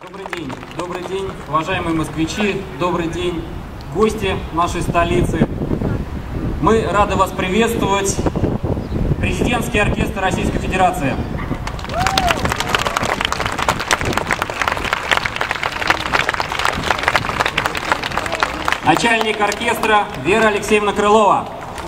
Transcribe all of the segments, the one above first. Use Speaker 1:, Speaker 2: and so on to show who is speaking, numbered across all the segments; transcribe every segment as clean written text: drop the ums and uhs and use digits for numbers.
Speaker 1: Добрый день, уважаемые москвичи, добрый день, гости нашей столицы. Мы рады вас приветствовать. Президентский оркестр Российской Федерации. Начальник оркестра Вера Алексеевна Крылова.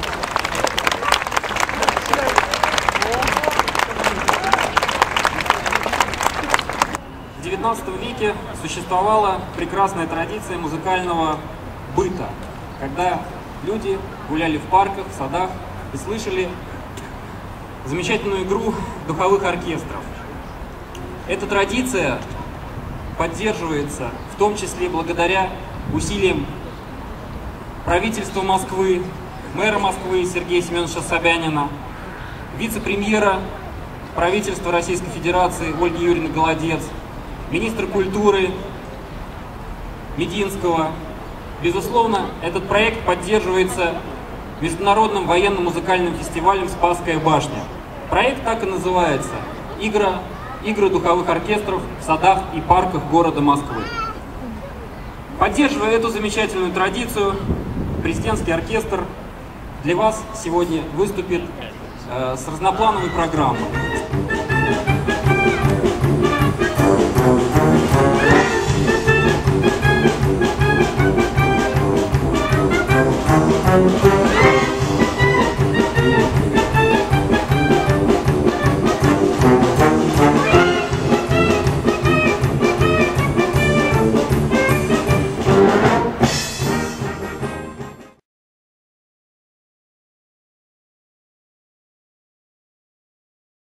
Speaker 1: В XIX веке существовала прекрасная традиция музыкального быта, когда люди гуляли в парках, в садах и слышали замечательную игру духовых оркестров. Эта традиция поддерживается в том числе благодаря усилиям правительства Москвы, мэра Москвы Сергея Семеновича Собянина, вице-премьера правительства Российской Федерации Ольги Юрьевны Голодец, министра культуры Мединского. Безусловно, этот проект поддерживается Международным военно-музыкальным фестивалем «Спасская башня». Проект так и называется «Игры духовых оркестров в садах и парках города Москвы». Поддерживая эту замечательную традицию, президентский оркестр для вас сегодня выступит с разноплановой программой.